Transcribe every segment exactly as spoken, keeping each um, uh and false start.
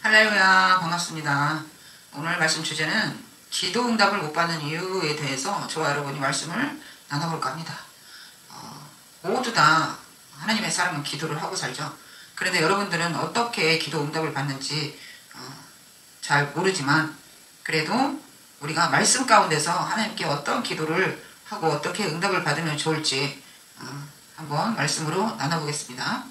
할렐루야, 반갑습니다. 오늘 말씀 주제는 기도 응답을 못 받는 이유에 대해서 저와 여러분이 말씀을 나눠볼까 합니다. 어, 모두 다 하나님의 사람은 기도를 하고 살죠. 그런데 여러분들은 어떻게 기도 응답을 받는지 어, 잘 모르지만 그래도 우리가 말씀 가운데서 하나님께 어떤 기도를 하고 어떻게 응답을 받으면 좋을지 어, 한번 말씀으로 나눠보겠습니다.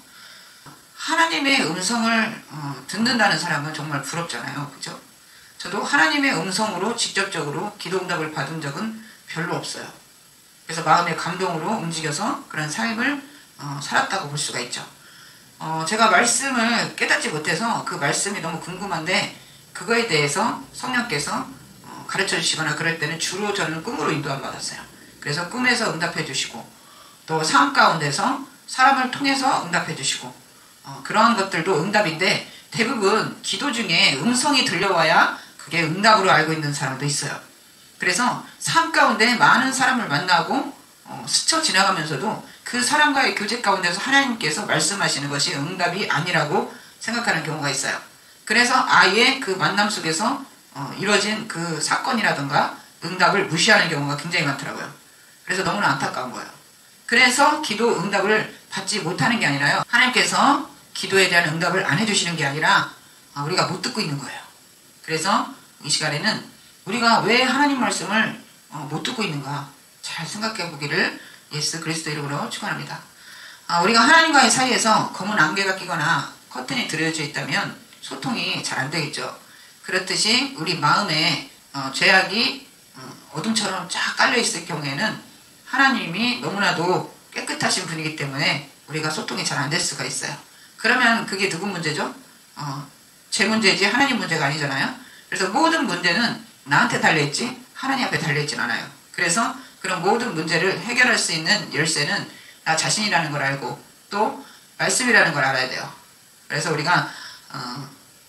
하나님의 음성을 어, 듣는다는 사람은 정말 부럽잖아요. 그죠? 저도 하나님의 음성으로 직접적으로 기도 응답을 받은 적은 별로 없어요. 그래서 마음의 감동으로 움직여서 그런 삶을 어, 살았다고 볼 수가 있죠. 어, 제가 말씀을 깨닫지 못해서 그 말씀이 너무 궁금한데 그거에 대해서 성령께서 어, 가르쳐 주시거나 그럴 때는 주로 저는 꿈으로 인도함 받았어요. 그래서 꿈에서 응답해 주시고 또 삶 가운데서 사람을 통해서 응답해 주시고 어, 그러한 것들도 응답인데 대부분 기도 중에 음성이 들려와야 그게 응답으로 알고 있는 사람도 있어요. 그래서 삶 가운데 많은 사람을 만나고 어, 스쳐 지나가면서도 그 사람과의 교제 가운데서 하나님께서 말씀하시는 것이 응답이 아니라고 생각하는 경우가 있어요. 그래서 아예 그 만남 속에서 어, 이루어진 그 사건이라든가 응답을 무시하는 경우가 굉장히 많더라고요. 그래서 너무나 안타까운 거예요. 그래서 기도 응답을 받지 못하는 게 아니라요, 하나님께서 기도에 대한 응답을 안 해주시는 게 아니라 우리가 못 듣고 있는 거예요. 그래서 이 시간에는 우리가 왜 하나님 말씀을 못 듣고 있는가 잘 생각해 보기를 예수 그리스도 이름으로 축원합니다. 우리가 하나님과의 사이에서 검은 안개가 끼거나 커튼이 들여져 있다면 소통이 잘 안 되겠죠. 그렇듯이 우리 마음에 죄악이 어둠처럼 쫙 깔려 있을 경우에는 하나님이 너무나도 깨끗하신 분이기 때문에 우리가 소통이 잘 안 될 수가 있어요. 그러면 그게 누구 문제죠? 어, 제 문제지 하나님 문제가 아니잖아요. 그래서 모든 문제는 나한테 달려있지 하나님 앞에 달려있진 않아요. 그래서 그런 모든 문제를 해결할 수 있는 열쇠는 나 자신이라는 걸 알고 또 말씀이라는 걸 알아야 돼요. 그래서 우리가 어,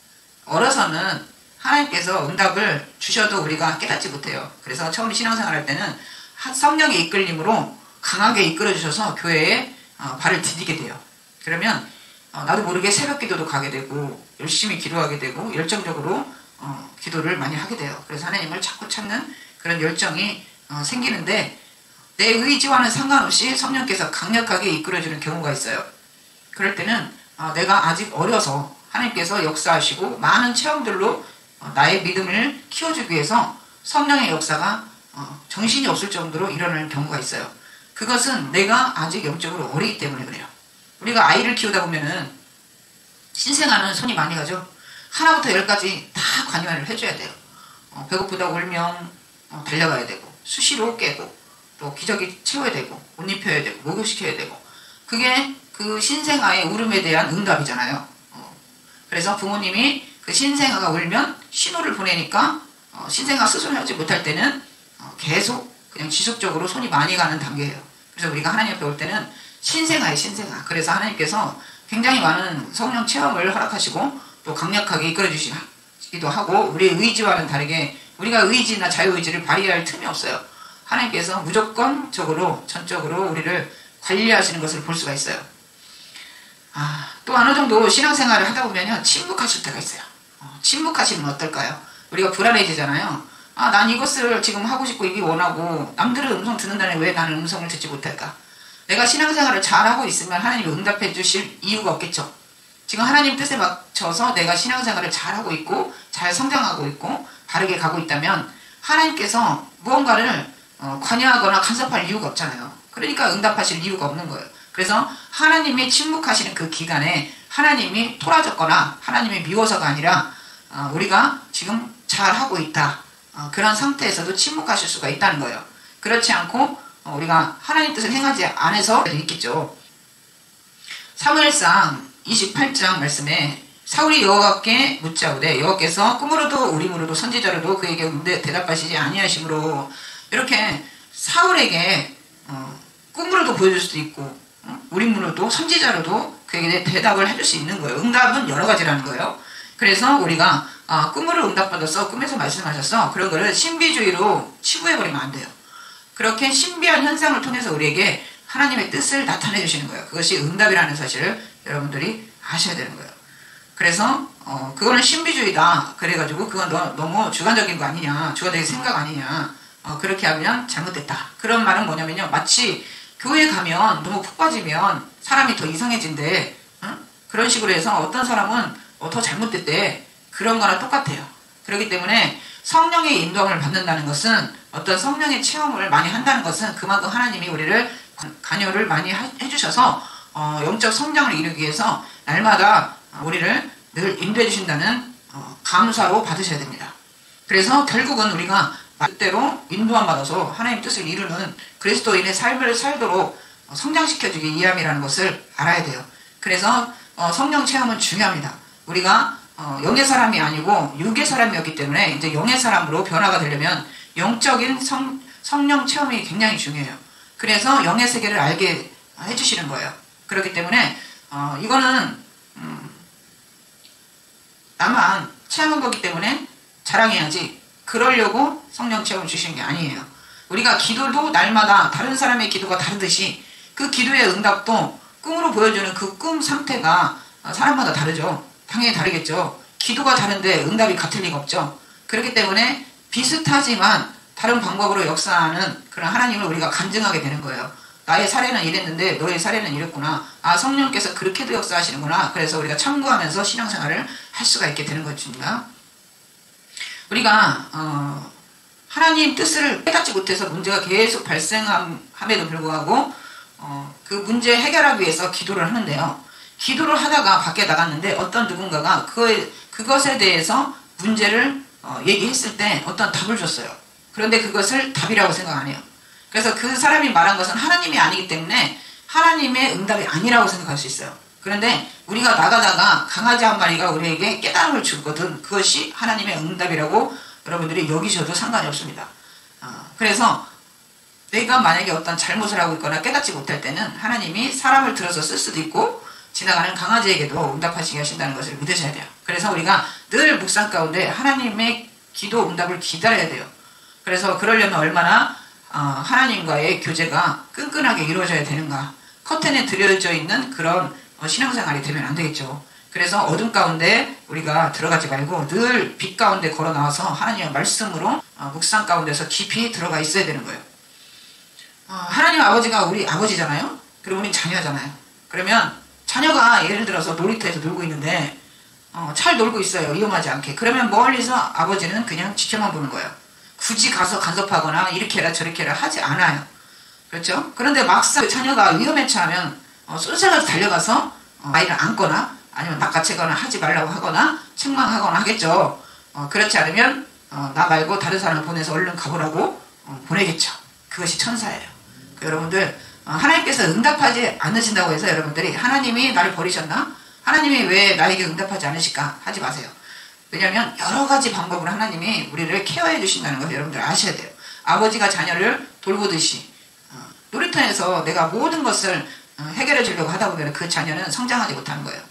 어려서는 하나님께서 응답을 주셔도 우리가 깨닫지 못해요. 그래서 처음 신앙생활 할 때는 성령의 이끌림으로 강하게 이끌어주셔서 교회에 어, 발을 디디게 돼요. 그러면 어, 나도 모르게 새벽 기도도 가게 되고 열심히 기도하게 되고 열정적으로 어, 기도를 많이 하게 돼요. 그래서 하나님을 자꾸 찾는 그런 열정이 어, 생기는데 내 의지와는 상관없이 성령께서 강력하게 이끌어주는 경우가 있어요. 그럴 때는 어, 내가 아직 어려서 하나님께서 역사하시고 많은 체험들로 어, 나의 믿음을 키워주기 위해서 성령의 역사가 어, 정신이 없을 정도로 일어나는 경우가 있어요. 그것은 내가 아직 영적으로 어리기 때문에 그래요. 우리가 아이를 키우다 보면은 신생아는 손이 많이 가죠. 하나부터 열까지 다 관여를 해줘야 돼요. 어, 배고프다고 울면 어, 달려가야 되고 수시로 깨고 또 기저귀 채워야 되고 옷 입혀야 되고 목욕시켜야 되고 그게 그 신생아의 울음에 대한 응답이잖아요. 어, 그래서 부모님이 그 신생아가 울면 신호를 보내니까 어, 신생아 스스로 하지 못할 때는 어, 계속 그냥 지속적으로 손이 많이 가는 단계예요. 그래서 우리가 하나님 앞에 올 때는 신생아의 신생아. 그래서 하나님께서 굉장히 많은 성령 체험을 허락하시고 또 강력하게 이끌어 주시기도 하고 우리의 의지와는 다르게 우리가 의지나 자유의지를 발휘할 틈이 없어요. 하나님께서 무조건적으로 전적으로 우리를 관리하시는 것을 볼 수가 있어요. 아, 또 어느 정도 신앙생활을 하다 보면 침묵하실 때가 있어요. 어, 침묵하시면 어떨까요? 우리가 불안해지잖아요. 아, 난 이것을 지금 하고 싶고 이게 원하고 남들은 음성 듣는다는데 왜 나는 음성을 듣지 못할까? 내가 신앙생활을 잘하고 있으면 하나님이 응답해 주실 이유가 없겠죠. 지금 하나님 뜻에 맞춰서 내가 신앙생활을 잘하고 있고 잘 성장하고 있고 바르게 가고 있다면 하나님께서 무언가를 어, 관여하거나 간섭할 이유가 없잖아요. 그러니까 응답하실 이유가 없는 거예요. 그래서 하나님이 침묵하시는 그 기간에 하나님이 토라졌거나 하나님이 미워서가 아니라 어, 우리가 지금 잘하고 있다. 어, 그런 상태에서도 침묵하실 수가 있다는 거예요. 그렇지 않고 우리가 하나님 뜻을 행하지 않아서 있겠죠. 사무엘상 이십팔 장 말씀에 사울이 여호와께 묻자오되 여호와께서 꿈으로도 우림으로도 선지자로도 그에게 대답하시지 아니하심으로 이렇게 사울에게 어, 꿈으로도 보여줄 수도 있고 어? 우림으로도 선지자로도 그에게 대답을 해줄 수 있는 거예요. 응답은 여러 가지라는 거예요. 그래서 우리가 아, 꿈으로 응답받아서 꿈에서 말씀하셔서 그런 거를 신비주의로 치부해버리면 안 돼요. 그렇게 신비한 현상을 통해서 우리에게 하나님의 뜻을 나타내 주시는 거예요. 그것이 응답이라는 사실을 여러분들이 아셔야 되는 거예요. 그래서 어, 그거는 신비주의다. 그래가지고 그건 너, 너무 주관적인 거 아니냐. 주관적인 생각 아니냐. 어, 그렇게 하면 잘못됐다. 그런 말은 뭐냐면요. 마치 교회 가면 너무 푹 빠지면 사람이 더 이상해진대. 어? 그런 식으로 해서 어떤 사람은 어, 더 잘못됐대. 그런 거랑 똑같아요. 그렇기 때문에 성령의 인도함을 받는다는 것은 어떤 성령의 체험을 많이 한다는 것은 그만큼 하나님이 우리를 관여를 많이 하, 해주셔서 어, 영적 성장을 이루기 위해서 날마다 우리를 늘 인도해 주신다는 어, 감사로 받으셔야 됩니다. 그래서 결국은 우리가 뜻대로 인도함 받아서 하나님 뜻을 이루는 그리스도인의 삶을 살도록 성장시켜주기 위함이라는 것을 알아야 돼요. 그래서 어, 성령 체험은 중요합니다. 우리가 어, 영의 사람이 아니고 육의 사람이었기 때문에 이제 영의 사람으로 변화가 되려면 영적인 성, 성령 체험이 굉장히 중요해요. 그래서 영의 세계를 알게 해주시는 거예요. 그렇기 때문에 어, 이거는 음, 나만 체험한 거기 때문에 자랑해야지 그러려고 성령 체험을 주시는 게 아니에요. 우리가 기도도 날마다 다른 사람의 기도가 다르듯이 그 기도의 응답도 꿈으로 보여주는 그 꿈 상태가 사람마다 다르죠. 당연히 다르겠죠. 기도가 다른데 응답이 같을 리가 없죠. 그렇기 때문에 비슷하지만 다른 방법으로 역사하는 그런 하나님을 우리가 간증하게 되는 거예요. 나의 사례는 이랬는데 너의 사례는 이랬구나. 아, 성령께서 그렇게도 역사하시는구나. 그래서 우리가 참고하면서 신앙생활을 할 수가 있게 되는 것입니다. 우리가 어, 하나님 뜻을 깨닫지 못해서 문제가 계속 발생함에도 불구하고 어, 그 문제 해결하기 위해서 기도를 하는데요. 기도를 하다가 밖에 나갔는데 어떤 누군가가 그, 그것에 대해서 문제를 어, 얘기했을 때 어떤 답을 줬어요. 그런데 그것을 답이라고 생각 안 해요. 그래서 그 사람이 말한 것은 하나님이 아니기 때문에 하나님의 응답이 아니라고 생각할 수 있어요. 그런데 우리가 나가다가 강아지 한 마리가 우리에게 깨달음을 주거든 그것이 하나님의 응답이라고 여러분들이 여기셔도 상관이 없습니다. 어, 그래서 내가 만약에 어떤 잘못을 하고 있거나 깨닫지 못할 때는 하나님이 사람을 들어서 쓸 수도 있고 지나가는 강아지에게도 응답하시게 하신다는 것을 믿으셔야 돼요. 그래서 우리가 늘 묵상 가운데 하나님의 기도 응답을 기다려야 돼요. 그래서 그러려면 얼마나 어, 하나님과의 교제가 끈끈하게 이루어져야 되는가. 커튼에 들여져 있는 그런 어, 신앙생활이 되면 안 되겠죠. 그래서 어둠 가운데 우리가 들어가지 말고 늘 빛 가운데 걸어 나와서 하나님의 말씀으로 어, 묵상 가운데서 깊이 들어가 있어야 되는 거예요. 어, 하나님 아버지가 우리 아버지잖아요. 그리고 우리 자녀잖아요. 그러면 자녀가 예를 들어서 놀이터에서 놀고 있는데 어, 잘 놀고 있어요. 위험하지 않게. 그러면 멀리서 아버지는 그냥 지켜만 보는 거예요. 굳이 가서 간섭하거나 이렇게 해라 저렇게 해라 하지 않아요. 그렇죠? 그런데 막상 자녀가 위험에 처하면 어, 쫓아가서 달려가서 어, 아이를 안거나 아니면 낚아채거나 하지 말라고 하거나 책망하거나 하겠죠. 어, 그렇지 않으면 어, 나 말고 다른 사람을 보내서 얼른 가보라고 어, 보내겠죠. 그것이 천사예요. 그 여러분들 어, 하나님께서 응답하지 않으신다고 해서 여러분들이 하나님이 나를 버리셨나? 하나님이 왜 나에게 응답하지 않으실까? 하지 마세요. 왜냐하면 여러 가지 방법으로 하나님이 우리를 케어해 주신다는 것을 여러분들 아셔야 돼요. 아버지가 자녀를 돌보듯이 어, 놀이터에서 내가 모든 것을 어, 해결해 주려고 하다 보면 그 자녀는 성장하지 못하는 거예요.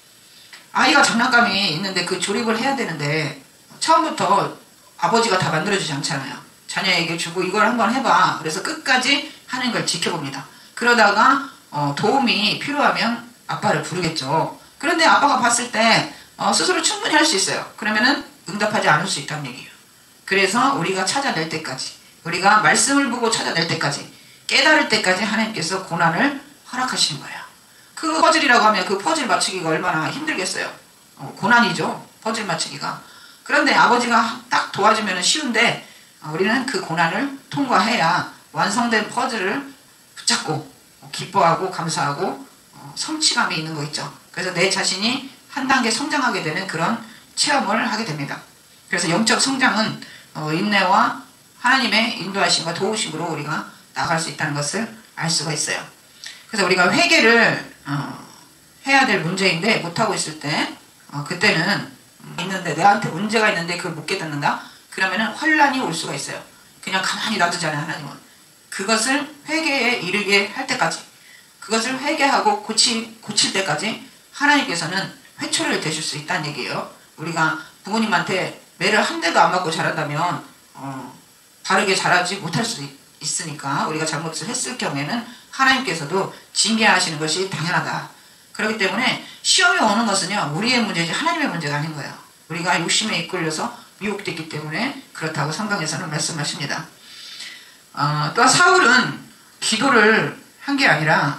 아이가 장난감이 있는데 그 조립을 해야 되는데 처음부터 아버지가 다 만들어주지 않잖아요. 자녀에게 주고 이걸 한번 해봐. 그래서 끝까지 하는 걸 지켜봅니다. 그러다가 어, 도움이 필요하면 아빠를 부르겠죠. 그런데 아빠가 봤을 때 어, 스스로 충분히 할 수 있어요. 그러면은 응답하지 않을 수 있다는 얘기예요. 그래서 우리가 찾아낼 때까지, 우리가 말씀을 보고 찾아낼 때까지, 깨달을 때까지 하나님께서 고난을 허락하시는 거예요. 그 퍼즐이라고 하면 그 퍼즐 맞추기가 얼마나 힘들겠어요. 어, 고난이죠. 퍼즐 맞추기가. 그런데 아버지가 딱 도와주면 쉬운데 어, 우리는 그 고난을 통과해야 완성된 퍼즐을 붙잡고 어, 기뻐하고 감사하고 어, 성취감이 있는 거 있죠. 그래서 내 자신이 한 단계 성장하게 되는 그런 체험을 하게 됩니다. 그래서 영적 성장은 어, 인내와 하나님의 인도하심과 도우심으로 우리가 나아갈 수 있다는 것을 알 수가 있어요. 그래서 우리가 회개를 어, 해야 될 문제인데 못하고 있을 때 어, 그때는 있는데 내한테 문제가 있는데 그걸 못 깨닫는다? 그러면은 혼란이 올 수가 있어요. 그냥 가만히 놔두잖아요. 하나님은. 그것을 회개에 이르게 할 때까지 그것을 회개하고 고치, 고칠 때까지 하나님께서는 회초리를 대실 수 있다는 얘기예요. 우리가 부모님한테 매를 한 대도 안 맞고 자란다면 어, 바르게 자라지 못할 수도 있으니까 우리가 잘못을 했을 경우에는 하나님께서도 징계하시는 것이 당연하다. 그렇기 때문에 시험이 오는 것은요, 우리의 문제지 하나님의 문제가 아닌 거예요. 우리가 욕심에 이끌려서 미혹됐기 때문에 그렇다고 성경에서는 말씀하십니다. 어, 또 사울은 기도를 한 게 아니라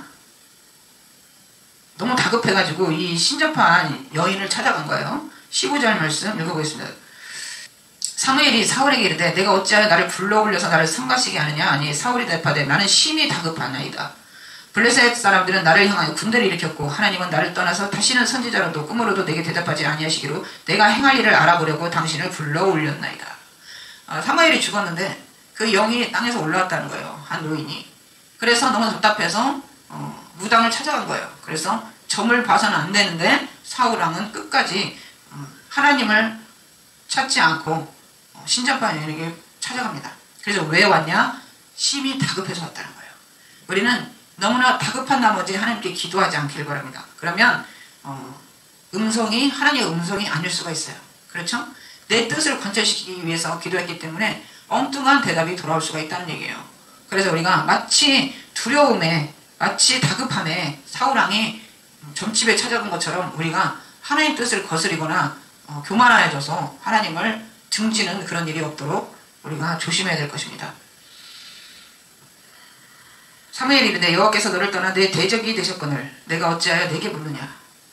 너무 다급해가지고 이 신접한 여인을 찾아간 거예요. 십오 절 말씀 읽어보겠습니다. 사무엘이 사울에게 이르되 내가 어찌하여 나를 불러올려서 나를 성가시게 하느냐. 아니 사울이 대답하되 나는 심히 다급하나이다. 블레셋 사람들은 나를 향하여 군대를 일으켰고 하나님은 나를 떠나서 다시는 선지자로도 꿈으로도 내게 대답하지 아니하시기로 내가 행할 일을 알아보려고 당신을 불러올렸나이다. 아, 사무엘이 죽었는데 그 영이 땅에서 올라왔다는 거예요. 한 노인이. 그래서 너무 답답해서 어, 무당을 찾아간 거예요. 그래서 점을 봐서는 안 되는데 사울왕은 끝까지 어, 하나님을 찾지 않고 어, 신접한 여인에게 찾아갑니다. 그래서 왜 왔냐? 심히 다급해서 왔다는 거예요. 우리는 너무나 다급한 나머지 하나님께 기도하지 않길 바랍니다. 그러면 어, 음성이 하나님의 음성이 아닐 수가 있어요. 그렇죠? 내 뜻을 관철시키기 위해서 기도했기 때문에 엉뚱한 대답이 돌아올 수가 있다는 얘기예요. 그래서 우리가 마치 두려움에 마치 다급함에 사울왕이 점집에 찾아간 것처럼 우리가 하나님의 뜻을 거스리거나 어, 교만해져서 하나님을 등지는 그런 일이 없도록 우리가 조심해야 될 것입니다. 사무엘이 이르되 여호와께서 너를 떠나 내 대적이 되셨거늘 내가 어찌하여 내게 묻느냐.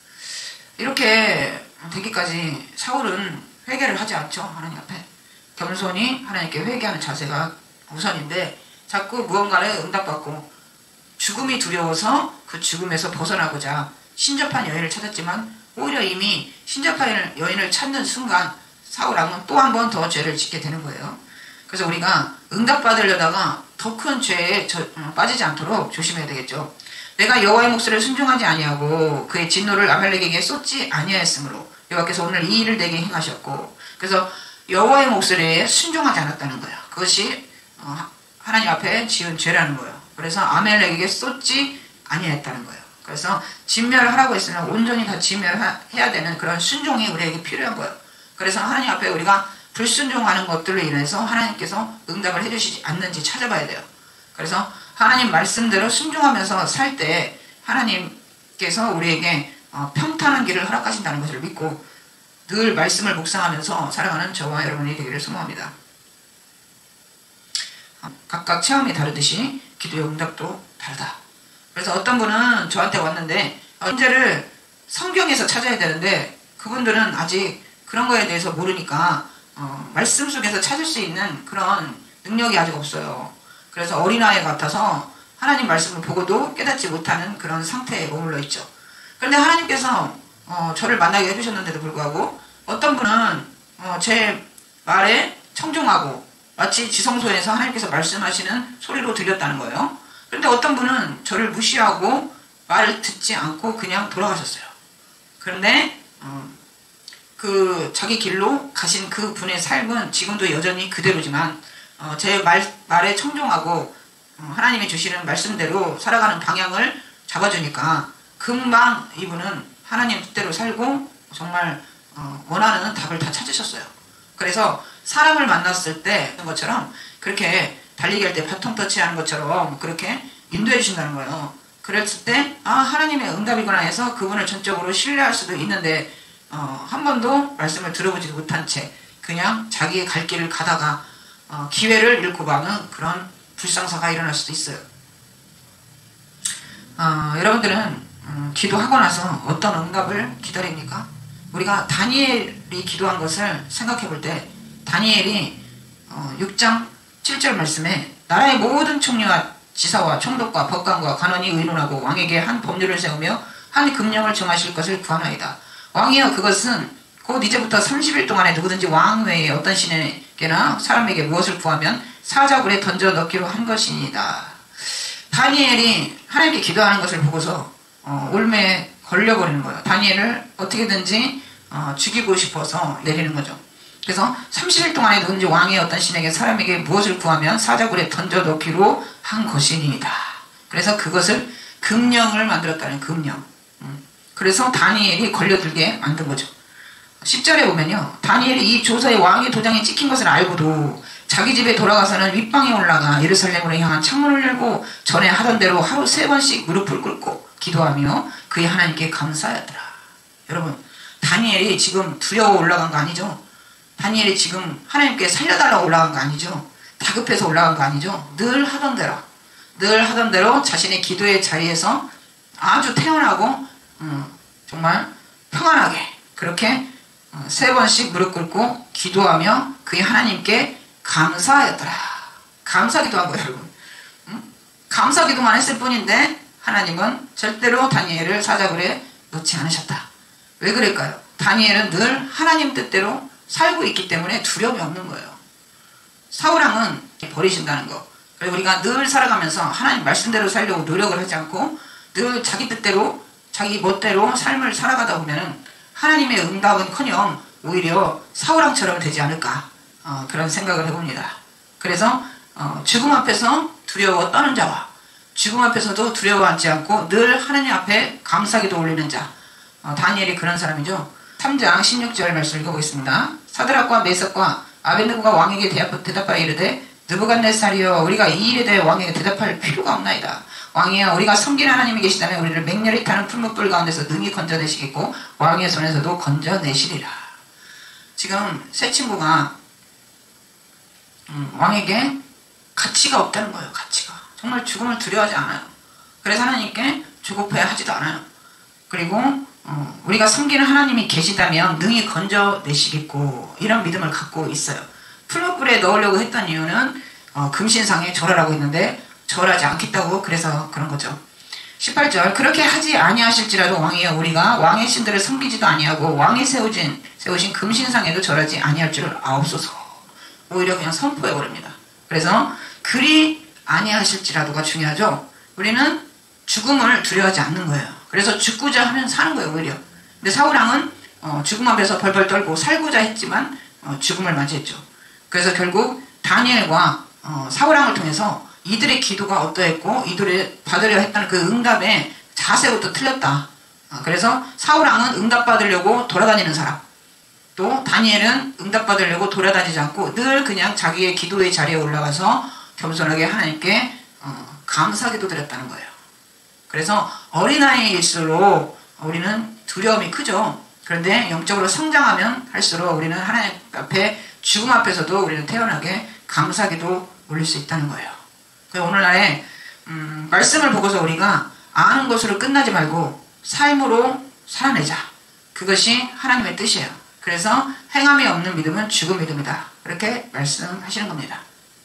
이렇게 되기까지 사울은 회개를 하지 않죠. 하나님 앞에 겸손히 하나님께 회개하는 자세가 우선인데 자꾸 무언가를 응답받고 죽음이 두려워서 그 죽음에서 벗어나고자 신접한 여인을 찾았지만 오히려 이미 신접한 여인을 찾는 순간 사울왕은 또 한 번 더 죄를 짓게 되는 거예요. 그래서 우리가 응답받으려다가 더 큰 죄에 저, 어, 빠지지 않도록 조심해야 되겠죠. 내가 여호와의 목소리를 순종하지 아니하고 그의 진노를 아말렉에게 쏟지 아니하였으므로 여호와께서 오늘 이 일을 내게 행하셨고, 그래서 여호와의 목소리에 순종하지 않았다는 거예요. 그것이 어, 하나님 앞에 지은 죄라는 거예요. 그래서 아말렉에게 쏟지 아니했다는 거예요. 그래서 진멸하라고 했으면 온전히 다 진멸해야 되는 그런 순종이 우리에게 필요한 거예요. 그래서 하나님 앞에 우리가 불순종하는 것들로 인해서 하나님께서 응답을 해주시지 않는지 찾아봐야 돼요. 그래서 하나님 말씀대로 순종하면서 살 때 하나님께서 우리에게 평탄한 길을 허락하신다는 것을 믿고 늘 말씀을 묵상하면서 살아가는 저와 여러분이 되기를 소망합니다. 각각 체험이 다르듯이 기도의 응답도 다르다. 그래서 어떤 분은 저한테 왔는데 문제를 성경에서 찾아야 되는데 그분들은 아직 그런 거에 대해서 모르니까 어, 말씀 속에서 찾을 수 있는 그런 능력이 아직 없어요. 그래서 어린아이 같아서 하나님 말씀을 보고도 깨닫지 못하는 그런 상태에 머물러 있죠. 그런데 하나님께서 어, 저를 만나게 해주셨는데도 불구하고 어떤 분은 어, 제 말에 청중하고 마치 지성소에서 하나님께서 말씀하시는 소리로 들렸다는 거예요. 그런데 어떤 분은 저를 무시하고 말을 듣지 않고 그냥 돌아가셨어요. 그런데 어, 그 자기 길로 가신 그 분의 삶은 지금도 여전히 그대로지만 어, 제 말, 말에 청종하고 어, 하나님이 주시는 말씀대로 살아가는 방향을 잡아주니까 금방 이분은 하나님 뜻대로 살고 정말 어, 원하는 답을 다 찾으셨어요. 그래서 사람을 만났을 때 것처럼 그렇게 달리기 할 때 바통 터치하는 것처럼 그렇게 인도해 주신다는 거예요. 그랬을 때 아 하나님의 응답이구나 해서 그분을 전적으로 신뢰할 수도 있는데 어, 한 번도 말씀을 들어보지 못한 채 그냥 자기의 갈 길을 가다가 어, 기회를 잃고 마는 그런 불상사가 일어날 수도 있어요. 어, 여러분들은 음, 기도하고 나서 어떤 응답을 기다립니까? 우리가 다니엘이 기도한 것을 생각해 볼 때 다니엘이 어, 육 장 칠 절 말씀에 나라의 모든 총리와 지사와 총독과 법관과 관원이 의논하고 왕에게 한 법률을 세우며 한 금령을 정하실 것을 구하나이다. 왕이여 그것은 곧 이제부터 삼십 일 동안에 누구든지 왕 외에 어떤 신에게나 사람에게 무엇을 구하면 사자굴에 던져 넣기로 한 것이니이다. 다니엘이 하나님께 기도하는 것을 보고서 어, 올매에 걸려버리는 거예요. 다니엘을 어떻게든지 어, 죽이고 싶어서 내리는 거죠. 그래서 삼십 일 동안에 누군지 왕의 어떤 신에게 사람에게 무엇을 구하면 사자굴에 던져 넣기로 한 것이니이다. 그래서 그것을 금령을 만들었다는 금령. 음. 그래서 다니엘이 걸려들게 만든 거죠. 십 절에 보면요. 다니엘이 이 조서에 왕의 도장이 찍힌 것을 알고도 자기 집에 돌아가서는 윗방에 올라가 예루살렘으로 향한 창문을 열고 전에 하던 대로 하루 세 번씩 무릎을 꿇고 기도하며 그의 하나님께 감사하였더라. 여러분, 다니엘이 지금 두려워 올라간 거 아니죠? 다니엘이 지금 하나님께 살려달라고 올라간 거 아니죠? 다급해서 올라간 거 아니죠? 늘 하던 대로 늘 하던 대로 자신의 기도의 자리에서 아주 태연하고 음, 정말 평안하게 그렇게 어, 세 번씩 무릎 꿇고 기도하며 그의 하나님께 감사하였더라. 감사기도한 거예요, 여러분. 음? 감사기도만 했을 뿐인데 하나님은 절대로 다니엘을 사자굴에 넣지 않으셨다. 왜 그럴까요? 다니엘은 늘 하나님 뜻대로 살고 있기 때문에 두려움이 없는 거예요. 사울왕은 버리신다는 거. 그래서 우리가 늘 살아가면서 하나님 말씀대로 살려고 노력을 하지 않고 늘 자기 뜻대로 자기 멋대로 삶을 살아가다 보면은 하나님의 응답은커녕 오히려 사울왕처럼 되지 않을까 어, 그런 생각을 해봅니다. 그래서 어, 죽음 앞에서 두려워 떠는 자와 죽음 앞에서도 두려워하지 않고 늘 하나님 앞에 감사기도 올리는 자 어, 다니엘이 그런 사람이죠. 삼 장 십육 절 말씀 읽어보겠습니다. 사드락과 메삭과 아벳느고가 왕에게 대답하여 이르되 느부갓네살이여 우리가 이 일에 대해 왕에게 대답할 필요가 없나이다. 왕이여 우리가 섬기는 하나님이 계시다면 우리를 맹렬히 타는 풀무불 가운데서 능히 건져내시겠고 왕의 손에서도 건져내시리라. 지금 새 친구가 음, 왕에게 가치가 없다는 거예요. 가치가 정말 죽음을 두려워하지 않아요. 그래서 하나님께 조급해 하지도 않아요. 그리고 어, 우리가 섬기는 하나님이 계시다면 능히 건져내시겠고 이런 믿음을 갖고 있어요. 풀무불에 넣으려고 했던 이유는 어, 금신상에 절하라고 했는데 절하지 않겠다고 그래서 그런 거죠. 십팔 절 그렇게 하지 아니하실지라도 왕이여 우리가 왕의 신들을 섬기지도 아니하고 왕이 세우진, 세우신 금신상에도 절하지 아니할 줄을 아옵소서. 오히려 그냥 선포해버립니다. 그래서 그리 아니하실지라도가 중요하죠. 우리는 죽음을 두려워하지 않는 거예요. 그래서 죽고자 하면 사는 거예요. 오히려. 근데 사울왕은 어, 죽음 앞에서 벌벌 떨고 살고자 했지만 어, 죽음을 맞이했죠. 그래서 결국 다니엘과 어, 사울왕을 통해서 이들의 기도가 어떠했고 이들이 받으려 했다는 그 응답의 자세부터 틀렸다. 어, 그래서 사울왕은 응답받으려고 돌아다니는 사람, 또 다니엘은 응답받으려고 돌아다니지 않고 늘 그냥 자기의 기도의 자리에 올라가서 겸손하게 하나님께 어, 감사기도 드렸다는 거예요. 그래서 어린아이일수록 우리는 두려움이 크죠. 그런데 영적으로 성장하면 할수록 우리는 하나님 앞에 죽음 앞에서도 우리는 태연하게 감사기도 올릴 수 있다는 거예요. 그래서 오늘날에 음, 말씀을 보고서 우리가 아는 것으로 끝나지 말고 삶으로 살아내자. 그것이 하나님의 뜻이에요. 그래서 행함이 없는 믿음은 죽은 믿음이다. 그렇게 말씀하시는 겁니다.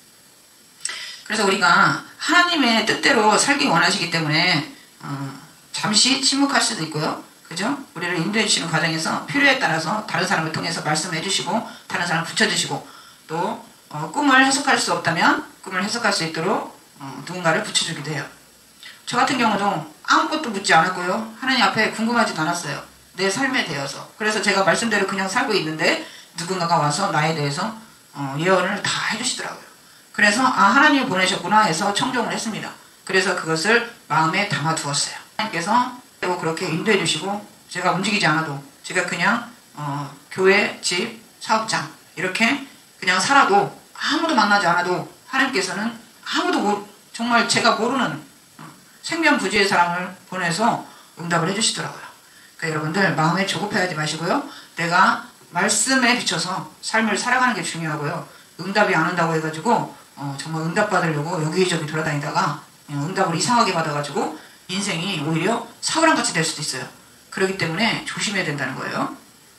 그래서 우리가 하나님의 뜻대로 살기 원하시기 때문에 어, 잠시 침묵할 수도 있고요. 그죠? 우리를 인도해 주시는 과정에서 필요에 따라서 다른 사람을 통해서 말씀해 주시고 다른 사람을 붙여주시고 또 어, 꿈을 해석할 수 없다면 꿈을 해석할 수 있도록 어, 누군가를 붙여주기도 해요. 저 같은 경우도 아무것도 묻지 않았고요. 하나님 앞에 궁금하지도 않았어요. 내 삶에 대해서. 그래서 제가 말씀대로 그냥 살고 있는데 누군가가 와서 나에 대해서 어, 예언을 다 해주시더라고요. 그래서 아 하나님이 보내셨구나 해서 청종을 했습니다. 그래서 그것을 마음에 담아두었어요. 하나님께서 그렇게 인도해 주시고 제가 움직이지 않아도 제가 그냥 어, 교회, 집, 사업장 이렇게 그냥 살아도 아무도 만나지 않아도 하나님께서는 아무도 모, 정말 제가 모르는 생명부지의 사람을 보내서 응답을 해주시더라고요. 그러니까 여러분들 마음에 조급해하지 마시고요. 내가 말씀에 비춰서 삶을 살아가는 게 중요하고요. 응답이 안 온다고 해가지고 어, 정말 응답 받으려고 여기저기 돌아다니다가 응답을 이상하게 받아가지고 인생이 오히려 사울왕같이 될 수도 있어요. 그렇기 때문에 조심해야 된다는 거예요.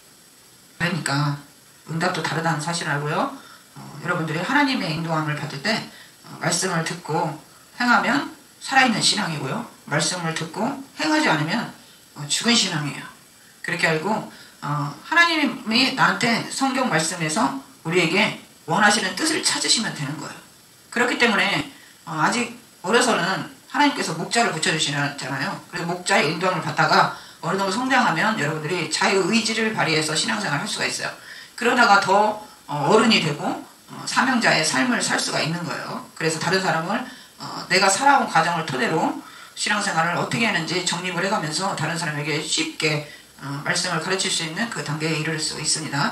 그러니까 응답도 다르다는 사실을 알고요. 어, 여러분들이 하나님의 인도함을 받을 때 어, 말씀을 듣고 행하면 살아있는 신앙이고요. 말씀을 듣고 행하지 않으면 어, 죽은 신앙이에요. 그렇게 알고 어, 하나님이 나한테 성경 말씀에서 우리에게 원하시는 뜻을 찾으시면 되는 거예요. 그렇기 때문에 어, 아직 어려서는 하나님께서 목자를 붙여주시잖아요. 그래서 목자의 인도함을 받다가 어느 정도 성장하면 여러분들이 자유의지를 발휘해서 신앙생활을 할 수가 있어요. 그러다가 더 어른이 되고 사명자의 삶을 살 수가 있는 거예요. 그래서 다른 사람을 내가 살아온 과정을 토대로 신앙생활을 어떻게 하는지 정립을 해가면서 다른 사람에게 쉽게 말씀을 가르칠 수 있는 그 단계에 이를 수 있습니다.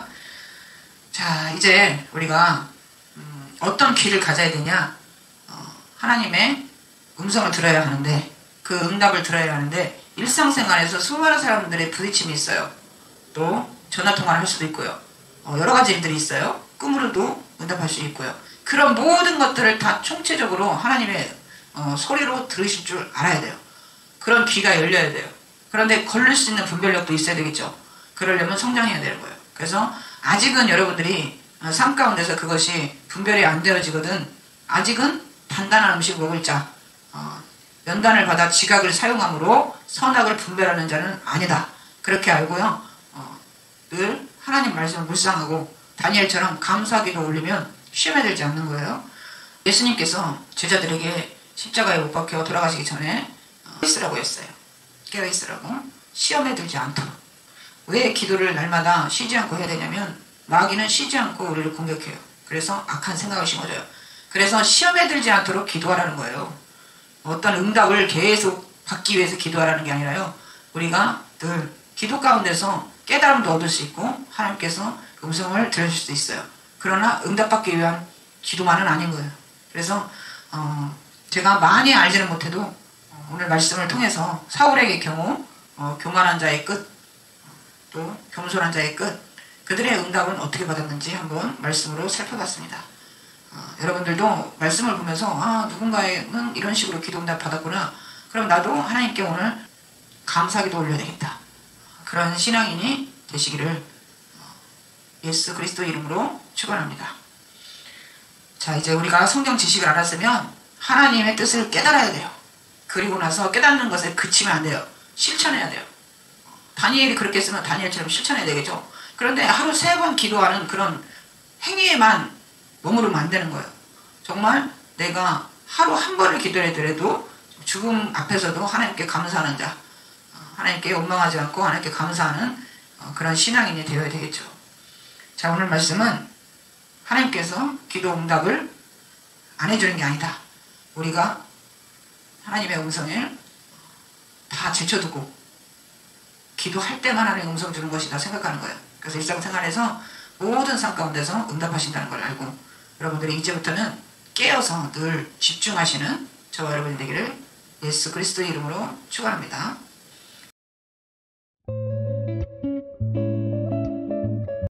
자, 이제 우리가 어떤 길을 가져야 되냐? 하나님의 음성을 들어야 하는데 그 응답을 들어야 하는데 일상생활에서 수많은 사람들의 부딪힘이 있어요. 또 전화통화를 할 수도 있고요. 어, 여러 가지 일들이 있어요. 꿈으로도 응답할 수 있고요. 그런 모든 것들을 다 총체적으로 하나님의 어, 소리로 들으실 줄 알아야 돼요. 그런 귀가 열려야 돼요. 그런데 걸릴 수 있는 분별력도 있어야 되겠죠. 그러려면 성장해야 되는 거예요. 그래서 아직은 여러분들이 어, 삶 가운데서 그것이 분별이 안 되어지거든 아직은 단단한 음식을 먹을 자, 어, 연단을 받아 지각을 사용함으로 선악을 분별하는 자는 아니다. 그렇게 알고요. 어, 늘 하나님 말씀을 묵상하고 다니엘처럼 감사기도 올리면 시험에 들지 않는 거예요. 예수님께서 제자들에게 십자가에 못 박혀 돌아가시기 전에 어, 있으라고 했어요. 깨어있으라고. 시험에 들지 않도록. 왜 기도를 날마다 쉬지 않고 해야 되냐면 마귀는 쉬지 않고 우리를 공격해요. 그래서 악한 생각을 심어줘요. 그래서 시험에 들지 않도록 기도하라는 거예요. 어떤 응답을 계속 받기 위해서 기도하라는 게 아니라요. 우리가 늘 기도 가운데서 깨달음도 얻을 수 있고 하나님께서 음성을 들으실 수 있어요. 그러나 응답받기 위한 기도만은 아닌 거예요. 그래서 어, 제가 많이 알지는 못해도 어, 오늘 말씀을 통해서 사울에게 경우 어, 교만한 자의 끝, 또 겸손한 자의 끝, 그들의 응답은 어떻게 받았는지 한번 말씀으로 살펴봤습니다. 어, 여러분들도 말씀을 보면서 아 누군가는 이런 식으로 기도 응답 받았구나. 그럼 나도 하나님께 오늘 감사기도 올려야 되겠다. 그런 신앙인이 되시기를 예수 그리스도 이름으로 축원합니다. 자, 이제 우리가 성경 지식을 알았으면 하나님의 뜻을 깨달아야 돼요. 그리고 나서 깨닫는 것에 그치면 안 돼요. 실천해야 돼요. 다니엘이 그렇게 했으면 다니엘처럼 실천해야 되겠죠. 그런데 하루 세 번 기도하는 그런 행위에만 머무르면 안 되는 거예요. 정말 내가 하루 한 번을 기도하더라도 죽음 앞에서도 하나님께 감사하는 자, 하나님께 원망하지 않고 하나님께 감사하는 그런 신앙인이 되어야 되겠죠. 자, 오늘 말씀은 하나님께서 기도 응답을 안 해주는 게 아니다. 우리가 하나님의 음성을 다 제쳐두고 기도할 때만 하나님의 음성 주는 것이다 생각하는 거예요. 그래서 일상생활에서 모든 삶 가운데서 응답하신다는 걸 알고 여러분들이 이제부터는 깨어서 늘 집중하시는 저와 여러분이 되기를 예수 그리스도의 이름으로 축원합니다.